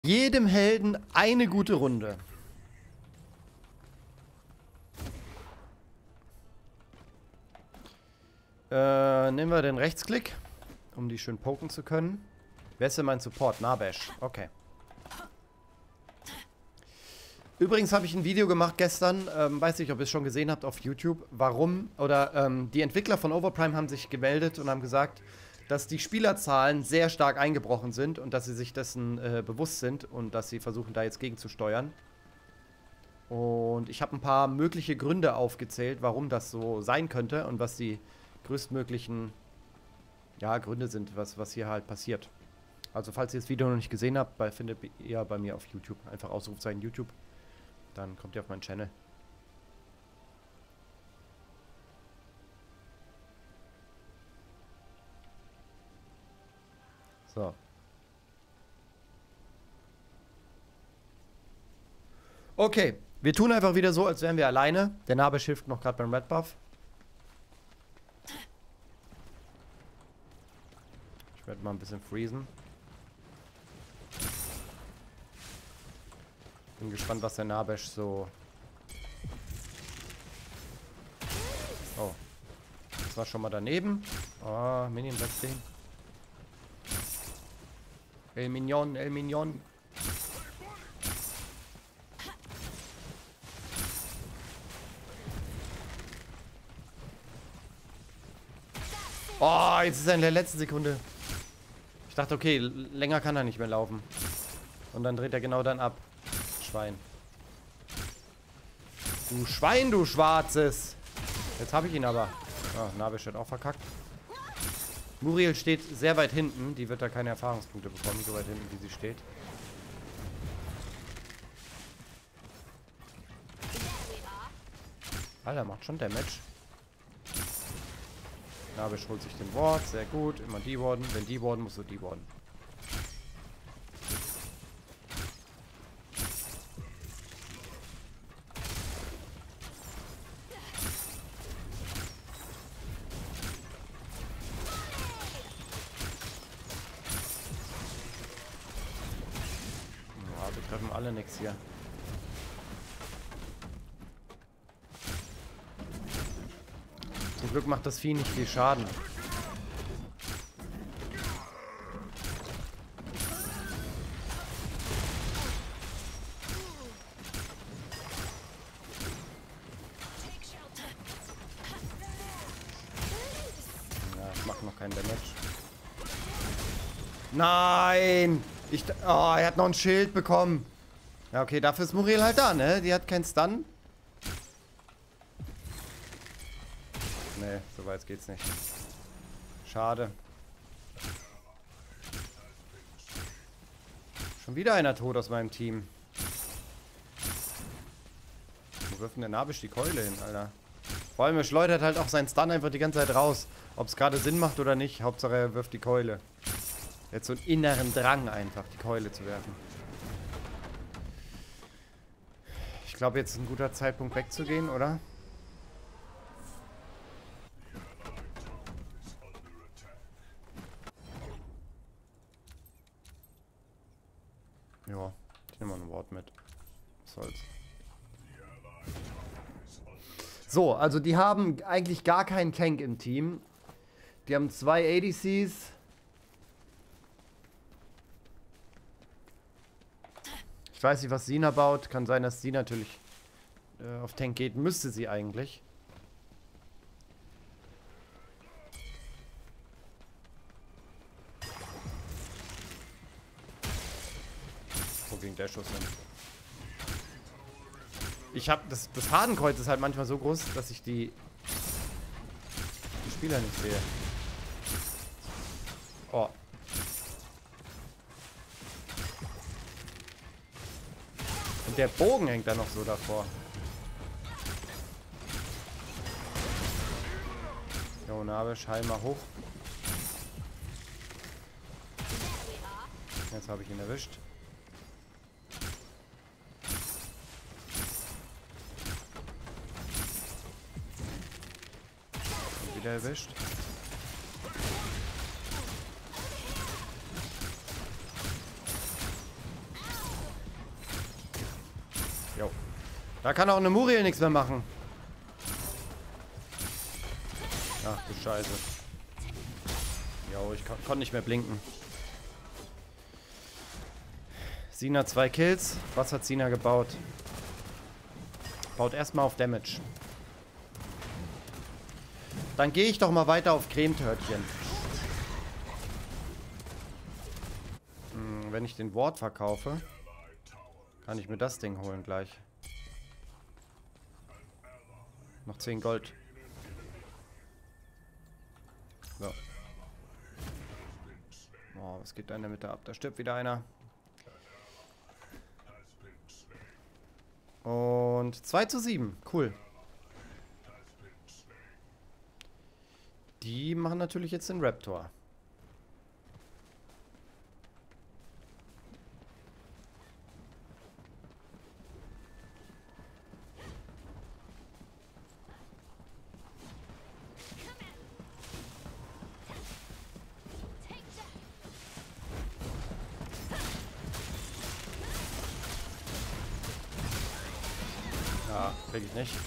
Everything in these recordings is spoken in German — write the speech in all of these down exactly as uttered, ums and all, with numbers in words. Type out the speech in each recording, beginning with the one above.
Jedem Helden eine gute Runde. Äh, nehmen wir den Rechtsklick, um die schön poken zu können. Wer ist denn mein Support? Nabesh. Okay. Übrigens habe ich ein Video gemacht gestern, ähm, weiß nicht, ob ihr es schon gesehen habt auf YouTube, warum, oder ähm, die Entwickler von Overprime haben sich gemeldet und haben gesagt, dass die Spielerzahlen sehr stark eingebrochen sind und dass sie sich dessen äh, bewusst sind und dass sie versuchen, da jetzt gegenzusteuern. Und ich habe ein paar mögliche Gründe aufgezählt, warum das so sein könnte und was die größtmöglichen ja, Gründe sind, was, was hier halt passiert. Also falls ihr das Video noch nicht gesehen habt, bei, findet ihr bei mir auf YouTube. Einfach Ausrufzeichen YouTube. Dann kommt ihr auf meinen Channel. So. Okay, wir tun einfach wieder so, als wären wir alleine. Der Nabesh hilft noch gerade beim Red Buff. Ich werde mal ein bisschen freezen. Bin gespannt, was der Nabesh so... Oh. Das war schon mal daneben. Oh, Minion bleibt stehen. El Minion, El Minion. Oh, jetzt ist er in der letzten Sekunde. Ich dachte, okay, länger kann er nicht mehr laufen. Und dann dreht er genau dann ab. Schwein. Du Schwein, du Schwarzes. Jetzt habe ich ihn aber. Oh, Nabesh hat auch verkackt. Muriel steht sehr weit hinten. Die wird da keine Erfahrungspunkte bekommen, so weit hinten, wie sie steht. Alter, macht schon Damage. Nabesh holt sich den Ward. Sehr gut. Immer dewarden. Wenn dewarden, musst du dewarden. Wir treffen alle nichts hier. Zum Glück macht das Vieh nicht viel Schaden. Ja, ich mache noch keinen Damage. Nein! Ich, oh, er hat noch ein Schild bekommen. Ja, okay, dafür ist Muriel halt da, ne? Die hat keinen Stun. Nee, so weit geht's nicht. Schade. Schon wieder einer tot aus meinem Team. Wo wirft denn der Nabesh die Keule hin, Alter? Vor allem, er schleudert halt auch seinen Stun einfach die ganze Zeit raus. Ob es gerade Sinn macht oder nicht, Hauptsache er wirft die Keule. Jetzt so einen inneren Drang einfach, die Keule zu werfen. Ich glaube, jetzt ist ein guter Zeitpunkt wegzugehen, oder? Ja, ich nehme mal ein Wort mit. Was soll's. So, also die haben eigentlich gar keinen Tank im Team. Die haben zwei A D Cs. Ich weiß nicht, was Sina baut. Kann sein, dass sie natürlich äh, auf Tank geht. Müsste sie eigentlich. Wo ging der Schuss hin? Ich habe das, das Fadenkreuz ist halt manchmal so groß, dass ich die, die Spieler nicht sehe. Oh. Und der Bogen hängt da noch so davor. Jo, Nabesh, heil mal hoch. Jetzt habe ich ihn erwischt. Und wieder erwischt. Da kann auch eine Muriel nichts mehr machen. Ach du Scheiße. Jo, ich kon konnte nicht mehr blinken. Sina zwei Kills. Was hat Sina gebaut? Baut erstmal auf Damage. Dann gehe ich doch mal weiter auf Cremetörtchen. Hm, wenn ich den Ward verkaufe, kann ich mir das Ding holen gleich. Noch zehn Gold. So. Oh, was geht da in der Mitte ab? Da stirbt wieder einer. Und zwei zu sieben. Cool. Die machen natürlich jetzt den Raptor. Ja, krieg ich nicht.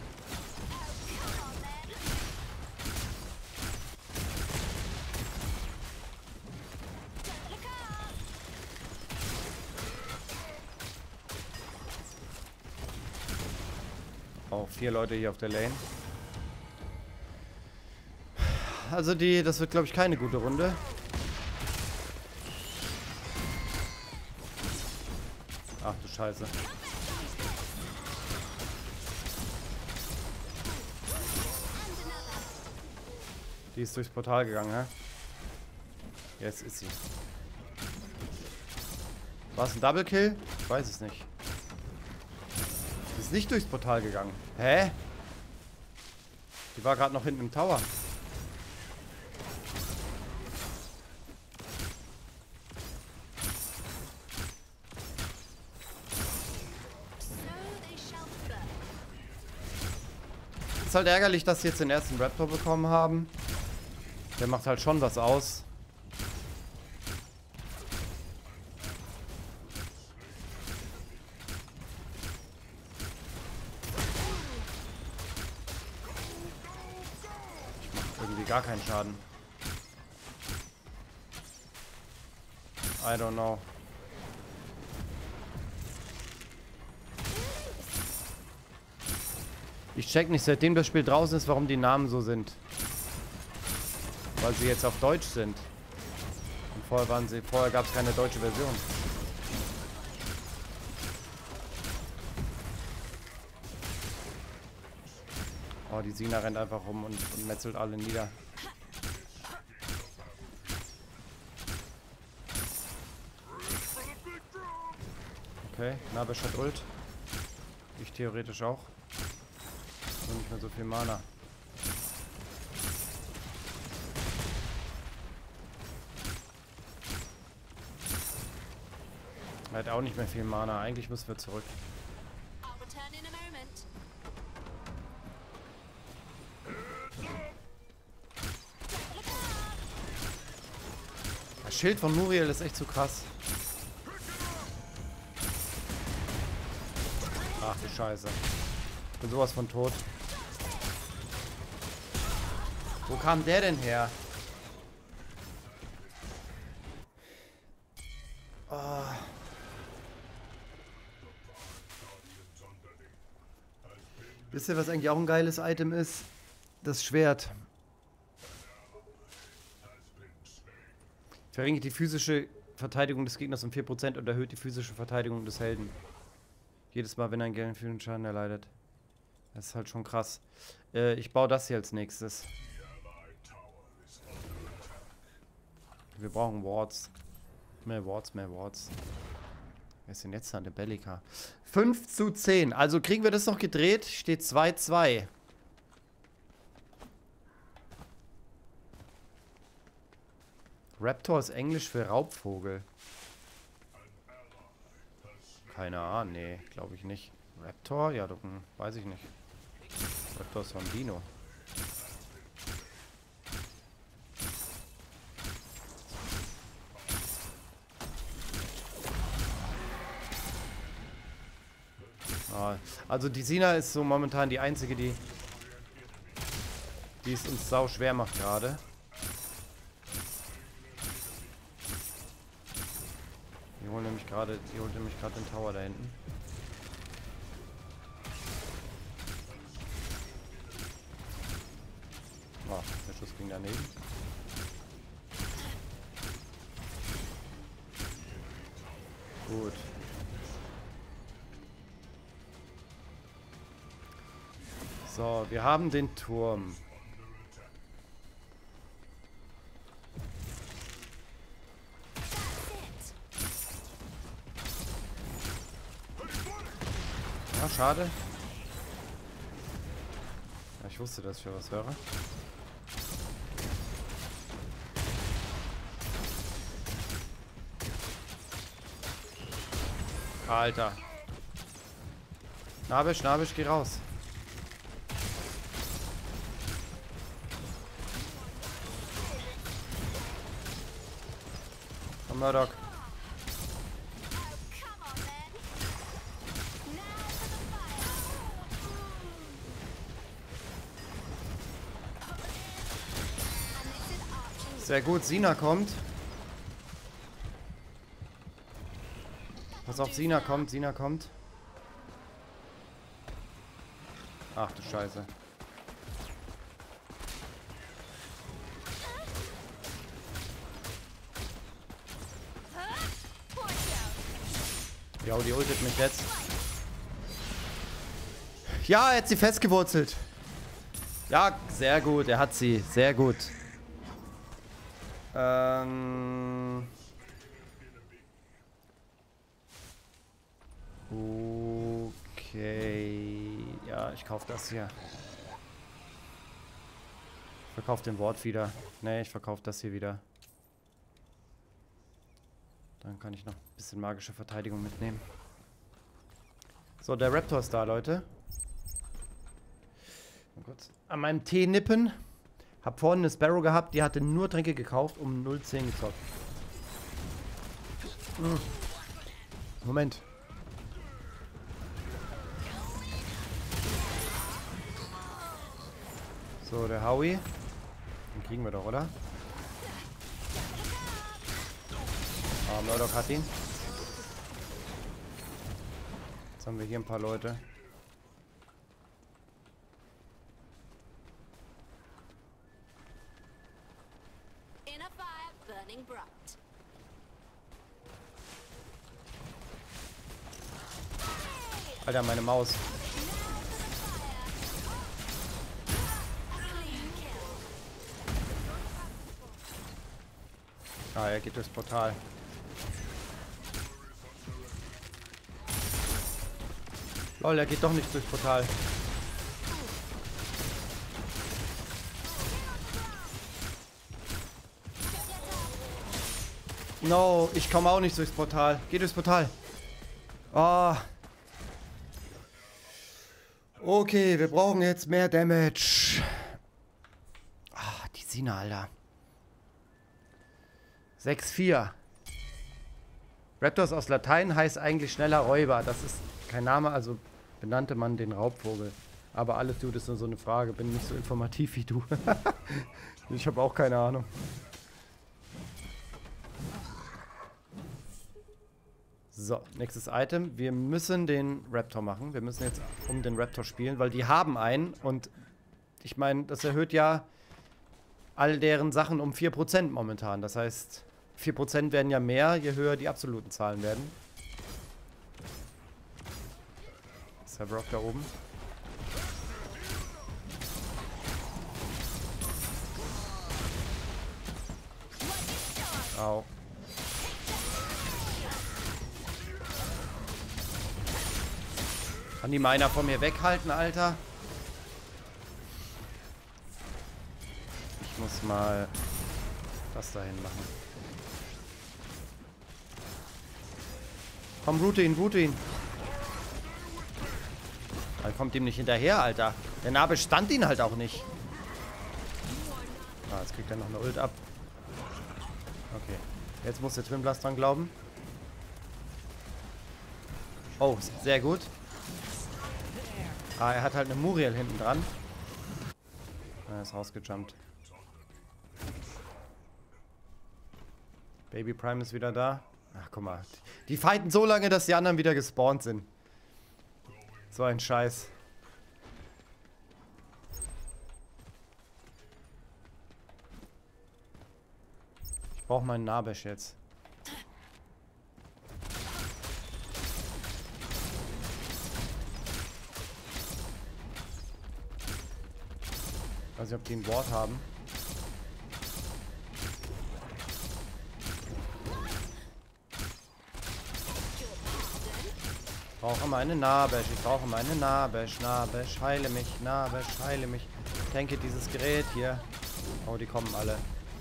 Oh, vier Leute hier auf der Lane. Also die, das wird glaube ich keine gute Runde. Ach du Scheiße. Die ist durchs Portal gegangen, hä? Jetzt ist sie. War es ein Double Kill? Ich weiß es nicht. Die ist nicht durchs Portal gegangen. Hä? Die war gerade noch hinten im Tower. Ist halt ärgerlich, dass sie jetzt den ersten Raptor bekommen haben. Der macht halt schon was aus. Ich mach irgendwie gar keinen Schaden. I don't know. Ich check nicht, seitdem das Spiel draußen ist, warum die Namen so sind. Weil sie jetzt auf Deutsch sind. Und vorher waren sie, vorher gab es keine deutsche Version. Oh, die Sina rennt einfach rum und, und metzelt alle nieder. Okay, Nabesh hat Ult. Ich theoretisch auch. Nur nicht mehr so viel Mana. Er hat auch nicht mehr viel Mana. Eigentlich müssen wir zurück. Das Schild von Muriel ist echt zu krass. Ach du Scheiße. Ich bin sowas von tot. Wo kam der denn her? Oh. Wisst ihr, was eigentlich auch ein geiles Item ist? Das Schwert. Verringert die physische Verteidigung des Gegners um vier Prozent und erhöht die physische Verteidigung des Helden. Jedes Mal, wenn ein Geld für den Schaden erleidet. Das ist halt schon krass. Äh, ich baue das hier als nächstes. Wir brauchen Wards. Mehr Wards, mehr Wards. Wer ist denn jetzt an der Bellica? fünf zu zehn. Also kriegen wir das noch gedreht. Steht zwei zwei. Raptor ist Englisch für Raubvogel. Keine Ahnung. Nee, glaube ich nicht. Raptor? Ja, doch, hm, weiß ich nicht. Raptor ist von Dino. Ah, also die Sina ist so momentan die einzige, die, die es uns sau schwer macht gerade. Die holen nämlich gerade, die holt nämlich gerade den Tower da hinten. Oh, der Schuss ging daneben. Gut. So, wir haben den Turm. Ja, schade. Ja, ich wusste, dass ich was höre. Alter. Nabisch, Nabisch, geh raus. Komm, Murdoch. Sehr gut, Sina kommt. Pass auf, Sina kommt, Sina kommt. Ach du Scheiße. Ja, die ultet mich jetzt. Ja, er hat sie festgewurzelt. Ja, sehr gut, er hat sie. Sehr gut. Ähm... Okay. Ja, ich kaufe das hier. Ich verkaufe den Wort wieder. Ne, ich verkaufe das hier wieder. Dann kann ich noch ein bisschen magische Verteidigung mitnehmen. So, der Raptor ist da, Leute. Mal kurz an meinem Tee nippen. Hab vorhin eine Sparrow gehabt, die hatte nur Tränke gekauft, um null zehn gezockt. Hm. Moment. So, der Howie. Den kriegen wir doch, oder? Ah, Murdoch hat ihn. Jetzt haben wir hier ein paar Leute. Alter, meine Maus. Ah, er geht durchs Portal. Lol, er geht doch nicht durchs Portal. No, ich komme auch nicht durchs Portal. Geh durchs Portal. Oh. Okay, wir brauchen jetzt mehr Damage. Ah, die Sina, Alter. sechs vier. Raptors aus Latein heißt eigentlich schneller Räuber. Das ist kein Name, also benannte man den Raubvogel. Aber alles, du, das ist nur so eine Frage. Bin nicht so informativ wie du. Ich habe auch keine Ahnung. So, nächstes Item. Wir müssen den Raptor machen. Wir müssen jetzt um den Raptor spielen, weil die haben einen. Und ich meine, das erhöht ja all deren Sachen um vier Prozent momentan. Das heißt, vier Prozent werden ja mehr, je höher die absoluten Zahlen werden. Ist der Brock da oben? Au. Kann die Miner von mir weghalten, Alter? Ich muss mal das dahin machen. Komm, route ihn, route ihn. Dann kommt ihm nicht hinterher, Alter. Der Nabe stand ihn halt auch nicht. Ah, jetzt kriegt er noch eine Ult ab. Okay. Jetzt muss der Twin Blast dran glauben. Oh, sehr gut. Ah, er hat halt eine Muriel hinten dran. Er ist rausgejumpt. Baby Prime ist wieder da. Ach, guck mal. Die fighten so lange, dass die anderen wieder gespawnt sind. So ein Scheiß. Ich brauche meinen Nabesh jetzt. Ich weiß nicht, ob die ein Ward haben. Ich brauche meine Nabesh, ich brauche meine Nabesh, Nabesh, heile mich, Nabesh, heile mich. Denke dieses Gerät hier. Oh, die kommen alle.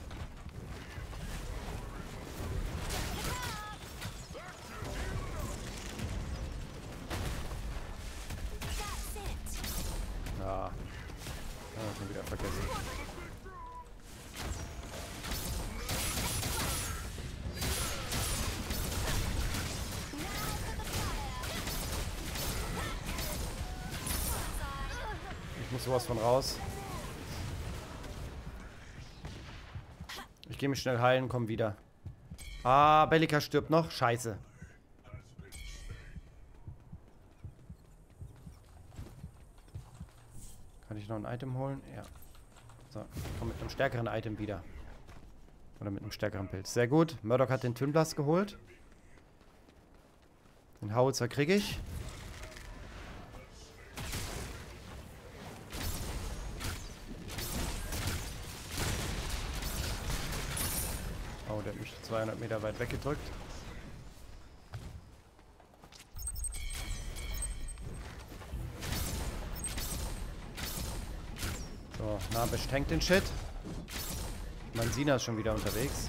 Ja. Ja, schon wieder vergessen. Ich muss sowas von raus. Ich gehe mich schnell heilen, komm wieder. Ah, Bellika stirbt noch. Scheiße. Kann ich noch ein Item holen? Ja. So, ich komme mit einem stärkeren Item wieder. Oder mit einem stärkeren Pilz. Sehr gut. Murdoch hat den Twin Blast geholt. Den Howitzer kriege ich. Oh, der hat mich zweihundert Meter weit weggedrückt. So, Nabesh tankt den Shit. Mein Sina ist schon wieder unterwegs.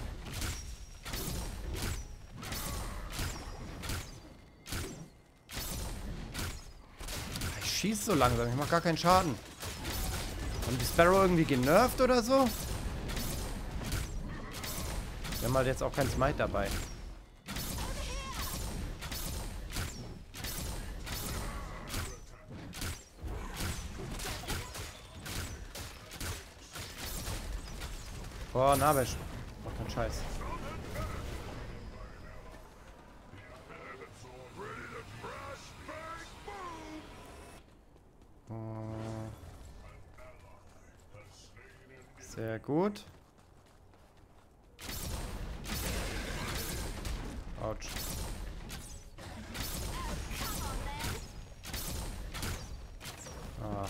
Ich schieße so langsam, ich mache gar keinen Schaden. Haben die Sparrow irgendwie genervt oder so? Wir haben halt jetzt auch kein Smite dabei. Boah, Nabesh. Mach keinen Scheiß. Oh. Sehr gut. Autsch. Ah.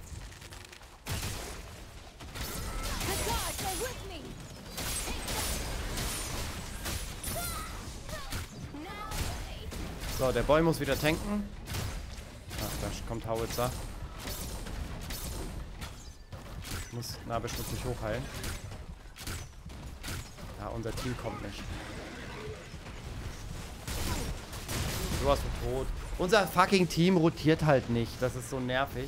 So, der Boy muss wieder tanken. Ach, da kommt Howitzer. Ich muss, Nabesh muss mich hochheilen. Ja, unser Team kommt nicht. Du warst so tot. Unser fucking Team rotiert halt nicht. Das ist so nervig.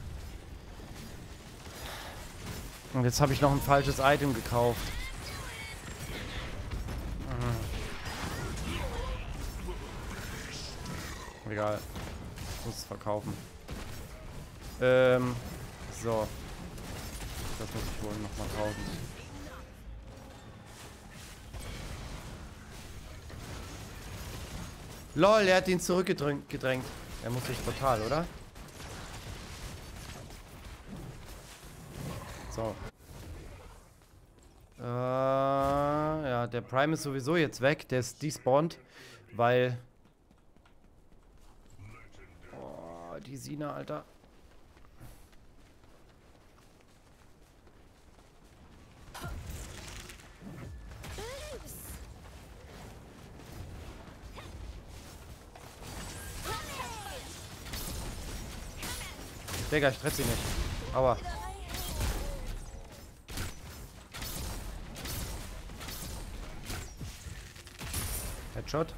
Und jetzt habe ich noch ein falsches Item gekauft. Egal. Ich muss es verkaufen. Ähm. So. Das muss ich wohl nochmal tausend. Lol, er hat ihn zurückgedrängt. Er muss sich total, oder? So. Äh, ja, der Prime ist sowieso jetzt weg. Der ist despawned, weil... Oh, die Sina, Alter. Digga, ich treffe sie nicht. Aua. Headshot.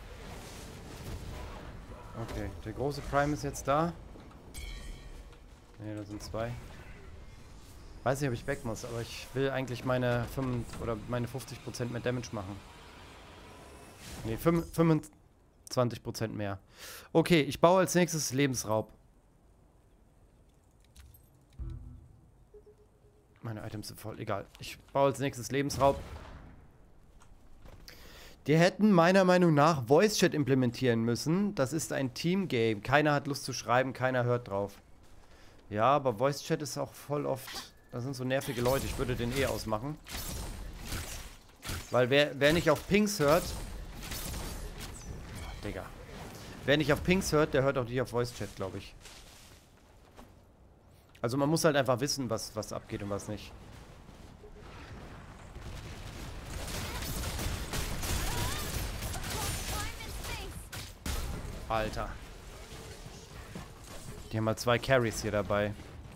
Okay, der große Prime ist jetzt da. Ne, da sind zwei. Weiß nicht, ob ich weg muss, aber ich will eigentlich meine fünf oder meine fünfzig Prozent mehr Damage machen. Ne, fünfundzwanzig Prozent mehr. Okay, ich baue als nächstes Lebensraub. Meine Items sind voll. Egal. Ich baue als nächstes Lebensraub. Die hätten meiner Meinung nach Voice Chat implementieren müssen. Das ist ein Team-Game. Keiner hat Lust zu schreiben, keiner hört drauf. Ja, aber Voice Chat ist auch voll oft... Das sind so nervige Leute. Ich würde den eh ausmachen. Weil wer, wer nicht auf Pings hört... Digga. Wer nicht auf Pings hört, der hört auch nicht auf Voice Chat, glaube ich. Also man muss halt einfach wissen, was, was abgeht und was nicht. Alter. Die haben mal zwei Carries hier dabei.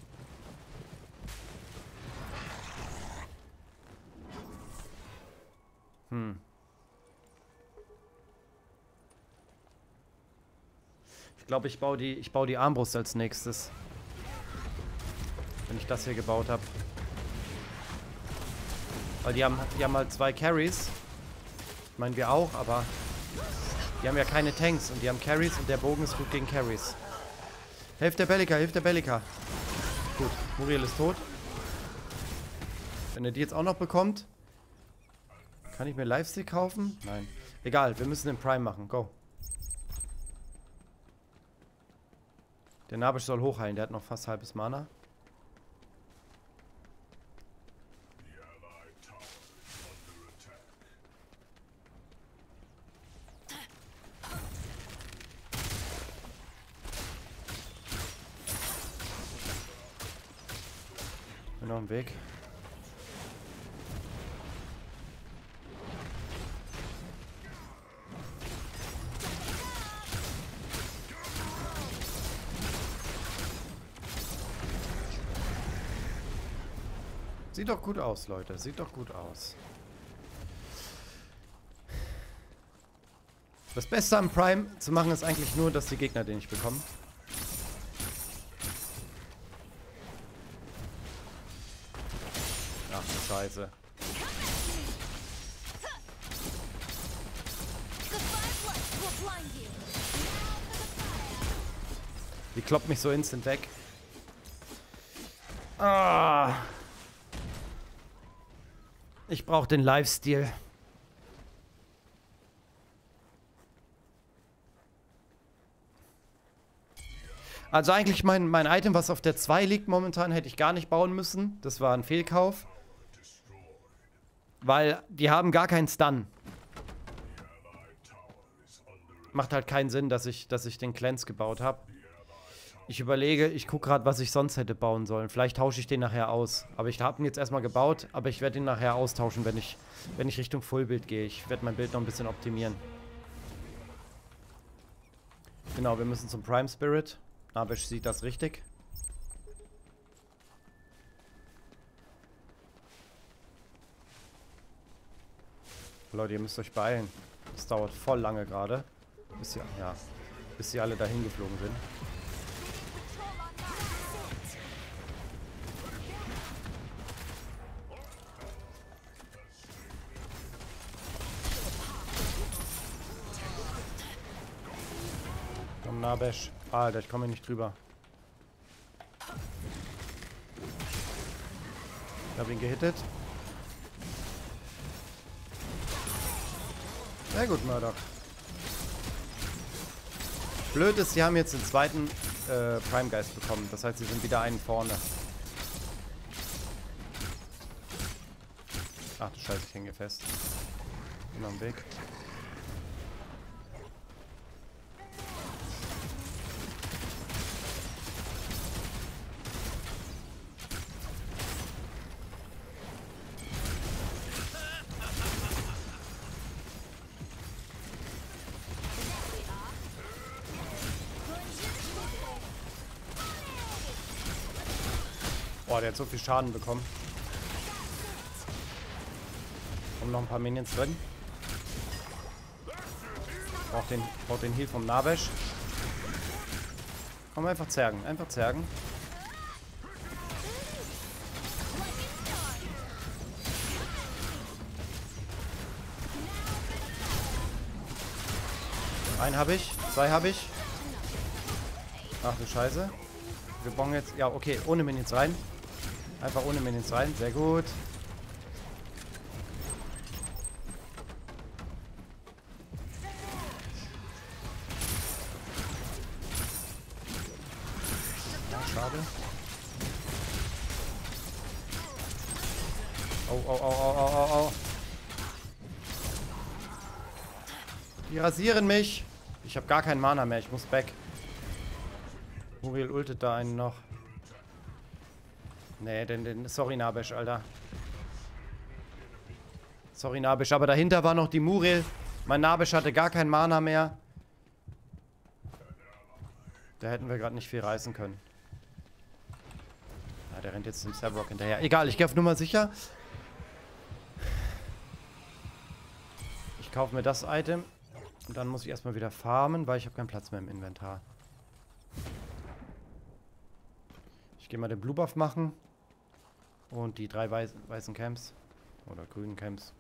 Hm. Ich glaube, ich baue die, ich baue die Armbrust als nächstes. Wenn ich das hier gebaut habe. Weil die haben, die haben halt zwei Carries. Meinen wir auch, aber die haben ja keine Tanks und die haben Carries und der Bogen ist gut gegen Carries. Hilft der Bellica, hilft der Bellica. Gut, Muriel ist tot. Wenn er die jetzt auch noch bekommt. Kann ich mir Lifesteal kaufen? Nein. Egal, wir müssen den Prime machen. Go. Der Nabisch soll hochheilen, der hat noch fast halbes Mana. Bin noch im Weg. Sieht doch gut aus, Leute. Sieht doch gut aus. Das Beste am Prime zu machen ist eigentlich nur, dass die Gegner den nicht bekommen. Ach du Scheiße. Die kloppt mich so instant weg. Ah. Ich brauche den Lifesteal. Also eigentlich mein, mein Item, was auf der zwei liegt momentan, hätte ich gar nicht bauen müssen. Das war ein Fehlkauf. Weil die haben gar keinen Stun. Macht halt keinen Sinn, dass ich, dass ich den Cleanse gebaut habe. Ich überlege, ich gucke gerade, was ich sonst hätte bauen sollen. Vielleicht tausche ich den nachher aus. Aber ich habe ihn jetzt erstmal gebaut, aber ich werde ihn nachher austauschen, wenn ich, wenn ich Richtung Fullbild gehe. Ich werde mein Bild noch ein bisschen optimieren. Genau, wir müssen zum Prime Spirit. Nabisch sieht das richtig. Leute, ihr müsst euch beeilen. Das dauert voll lange gerade. Bis sie, ja, bis sie alle dahin geflogen sind. Komm, Nabisch. Alter, ich komme hier nicht drüber. Ich habe ihn gehittet. Sehr gut, Murdoch. Blöd ist, sie haben jetzt den zweiten äh, Prime Geist bekommen. Das heißt, sie sind wieder einen vorne. Ach du Scheiße, ich hänge fest. Bin am Weg. Boah, der hat so viel Schaden bekommen. Und noch ein paar Minions drin. Braucht den, braucht den Heal vom Nabisch. Komm, einfach zergen, einfach zergen. Einen habe ich, zwei habe ich. Ach du Scheiße. Wir brauchen jetzt, ja okay, ohne Minions rein. Einfach ohne Minions rein. Sehr gut. Ja, schade. Oh, oh, oh, oh, oh, oh, oh. Die rasieren mich. Ich habe gar keinen Mana mehr. Ich muss back. Muriel ultet da einen noch. Nee, den, den, sorry Nabesh, Alter. Sorry Nabesh, aber dahinter war noch die Muriel. Mein Nabesh hatte gar kein Mana mehr. Da hätten wir gerade nicht viel reißen können. Ja, der rennt jetzt zum Sabrock hinterher. Egal, ich gehe auf Nummer sicher. Ich kaufe mir das Item. Und dann muss ich erstmal wieder farmen, weil ich habe keinen Platz mehr im Inventar. Ich gehe mal den Blue Buff machen. Und die drei weiß, weißen Camps. Oder grünen Camps.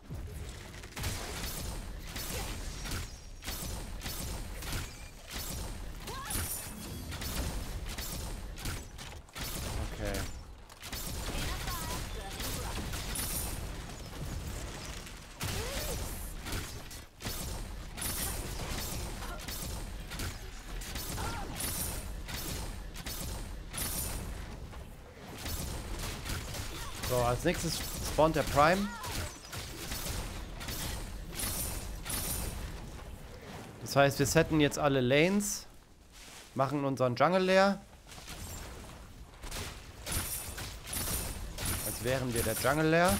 Okay. So, als nächstes spawnt der Prime. Das heißt, wir setten jetzt alle Lanes. Machen unseren Jungle leer. Als wären wir der Jungle leer.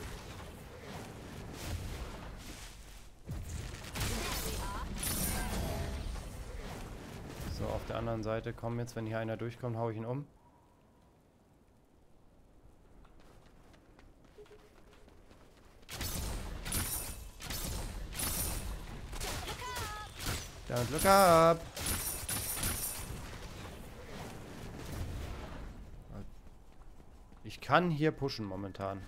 So, auf der anderen Seite kommen jetzt, wenn hier einer durchkommt, hau ich ihn um. Don't look up. Ich kann hier pushen momentan.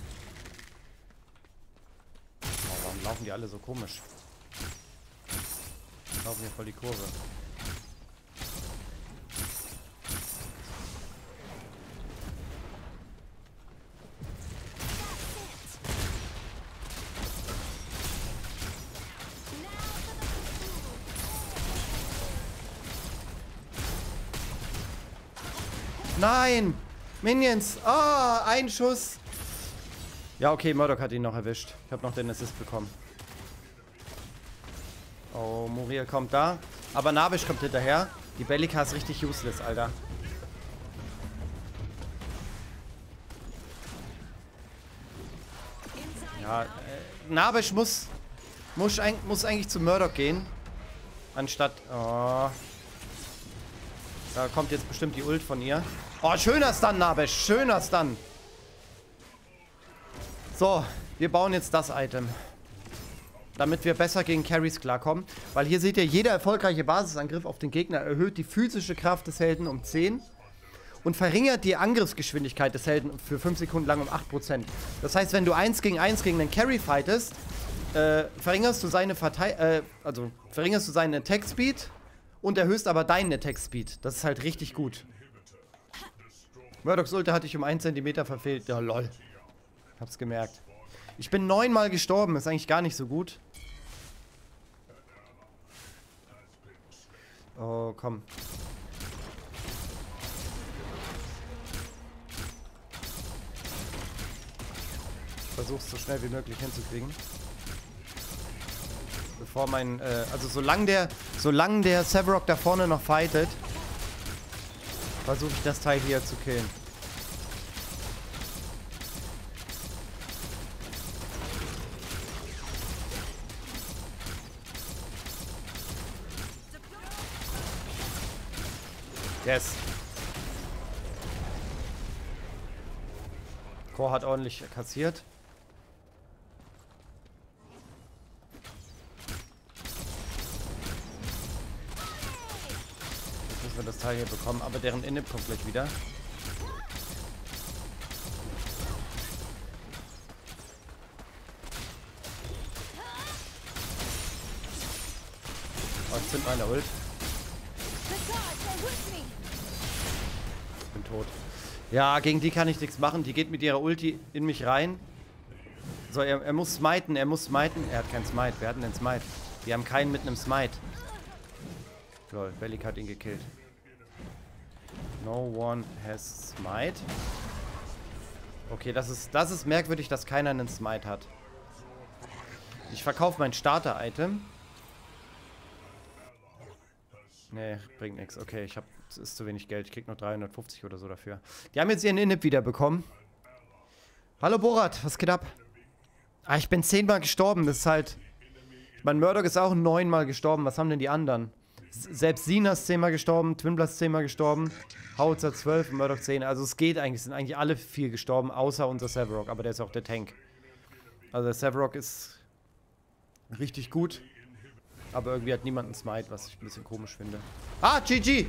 Oh, warum laufen die alle so komisch? Die laufen hier voll die Kurve. Nein! Minions! Ah, oh, ein Schuss! Ja, okay, Murdoch hat ihn noch erwischt. Ich habe noch den Assist bekommen. Oh, Muriel kommt da. Aber Nabesh kommt hinterher. Die Bellika ist richtig useless, Alter. Ja, äh, Nabesh muss, muss, muss eigentlich zu Murdoch gehen. Anstatt... Oh... Da kommt jetzt bestimmt die Ult von ihr. Oh, schöner Stun, Nabesh. Schöner Stun. So, wir bauen jetzt das Item. Damit wir besser gegen Carries klarkommen. Weil hier seht ihr, jeder erfolgreiche Basisangriff auf den Gegner erhöht die physische Kraft des Helden um zehn. Und verringert die Angriffsgeschwindigkeit des Helden für fünf Sekunden lang um acht Prozent. Das heißt, wenn du eins gegen eins gegen einen Carry fightest, äh, verringerst du seine Vertei äh, also verringerst du seinen Attack Speed. Und erhöhst aber deinen Attack Speed. Das ist halt richtig gut. Murdochs Ulti hatte ich um einen Zentimeter verfehlt. Ja, lol. Hab's gemerkt. Ich bin neunmal gestorben. Ist eigentlich gar nicht so gut. Oh, komm. Versuch's so schnell wie möglich hinzukriegen. Bevor mein, äh, also solange der, solange der Sabrock da vorne noch fightet, versuche ich das Teil hier zu killen. Yes. Core hat ordentlich kassiert. Wir das Teil hier bekommen, aber deren Inhib kommt gleich wieder. Oh, ich zünd meine Ult. Ich bin tot. Ja, gegen die kann ich nichts machen. Die geht mit ihrer Ulti in mich rein. So, er, er muss smiten, er muss smiten. Er hat keinen Smite. Wer hat denn den Smite? Die haben keinen mit einem Smite. Lol, Bellic hat ihn gekillt. No one has Smite. Okay, das ist, das ist merkwürdig, dass keiner einen Smite hat. Ich verkaufe mein Starter-Item. Nee, bringt nichts. Okay, ich habe, es ist zu wenig Geld. Ich krieg nur dreihundertfünfzig oder so dafür. Die haben jetzt ihren Inhib wieder bekommen. Hallo Borat, was geht ab? Ah, ich bin zehnmal gestorben. Das ist halt... Mein Murdoch ist auch neunmal gestorben. Was haben denn die anderen? Selbst Sina ist zehnmal gestorben, Twinblast ist zehnmal gestorben, Howitzer zwölf und Murdoch zehn. Also es geht eigentlich, sind eigentlich alle vier gestorben, außer unser Sevarog. Aber der ist auch der Tank. Also der Sevarog ist richtig gut. Aber irgendwie hat niemand einen Smite, was ich ein bisschen komisch finde. Ah, G G!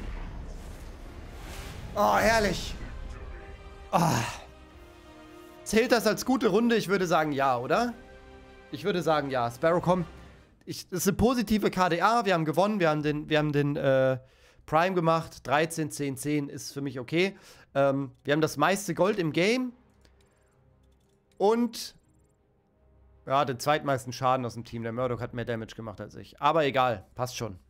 Oh, herrlich! Oh. Zählt das als gute Runde? Ich würde sagen ja, oder? Ich würde sagen ja. Sparrow, komm. Ich, das ist eine positive K D A. Wir haben gewonnen. Wir haben den, wir haben den äh, Prime gemacht. dreizehn, zehn, zehn ist für mich okay. Ähm, wir haben das meiste Gold im Game. Und ja, den zweitmeisten Schaden aus dem Team. Der Murdoch hat mehr Damage gemacht als ich. Aber egal. Passt schon.